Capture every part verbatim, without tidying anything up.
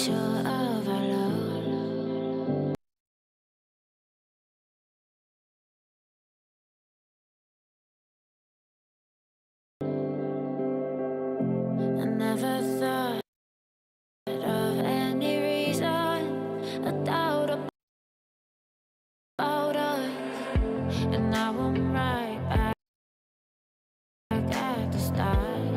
sure of our love. I never thought of any reason, a doubt about us, and now I'm right back at the start.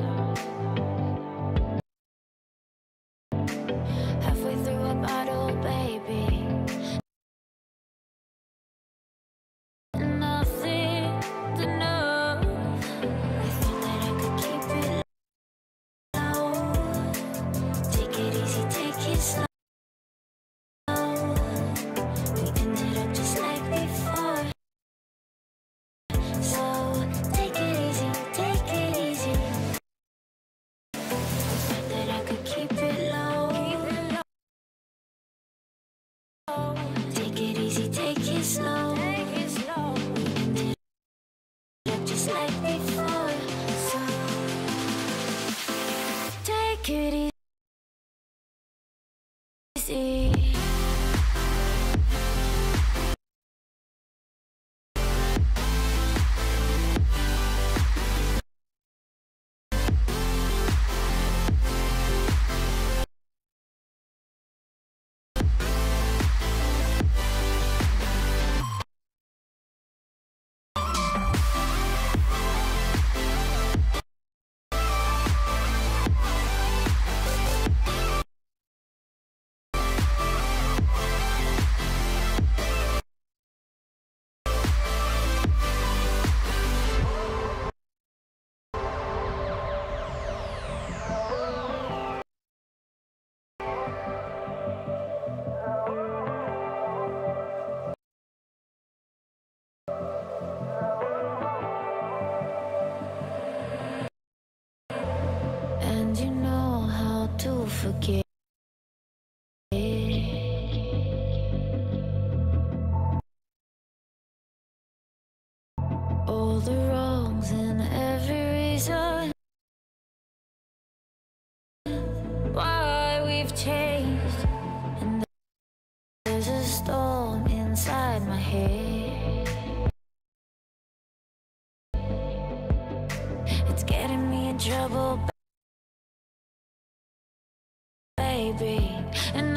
Halfway through a bottle, baby, nothing to know. I thought that I could keep it low. Take it easy, take it slow. We ended up just like before. So take it easy, take it easy. Thought that I could keep it low. Take it easy, take it slow. We ended up just like before. So take it easy. And you know how to forget all the wrongs and every reason why we've changed. And there's a storm inside my head. It's getting me in trouble, baby. And